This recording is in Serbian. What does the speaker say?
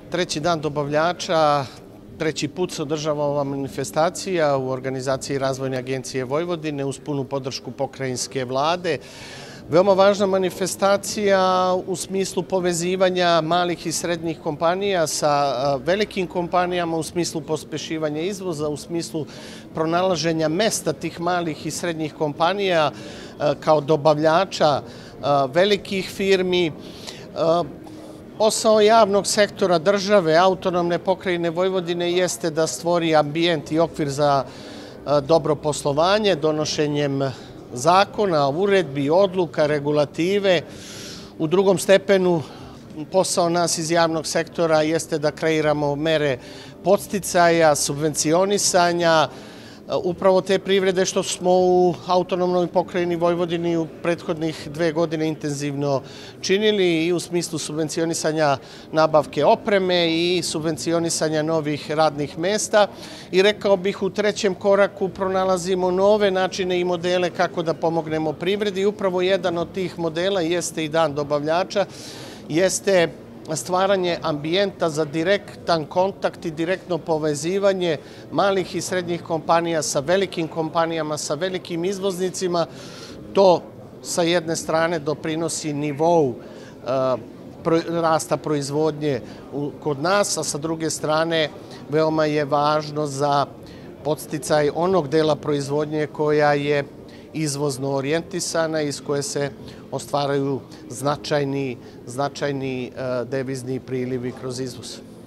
Treći dan dobavljača, treći put se održava ova manifestacija u organizaciji Razvojne agencije Vojvodine uz punu podršku pokrajinske vlade. Veoma važna manifestacija u smislu povezivanja malih i srednjih kompanija sa velikim kompanijama, u smislu pospešivanja izvoza, u smislu pronalaženja mesta tih malih i srednjih kompanija kao dobavljača velikih firmi. Posao javnog sektora države, autonomne pokrajine Vojvodine jeste da stvori ambijent i okvir za dobro poslovanje donošenjem zakona, uredbi, odluka, regulative. U drugom stepenu posao nas iz javnog sektora jeste da kreiramo mere podsticaja, subvencionisanja, upravo te privrede što smo u autonomnoj pokrajini Vojvodini u prethodnih 2 godine intenzivno činili i u smislu subvencionisanja nabavke opreme i subvencionisanja novih radnih mesta. I rekao bih u trećem koraku pronalazimo nove načine i modele kako da pomognemo privredi. Upravo jedan od tih modela jeste i Dan dobavljača, jeste stvaranje ambijenta za direktan kontakt i direktno povezivanje malih i srednjih kompanija sa velikim kompanijama, sa velikim izvoznicima. To sa jedne strane doprinosi nivou rasta proizvodnje kod nas, a sa druge strane veoma je važno za podsticaj onog dela proizvodnje koja je izvozno orijentisana, iz koje se ostvaraju značajni devizni prilivi kroz izvoz.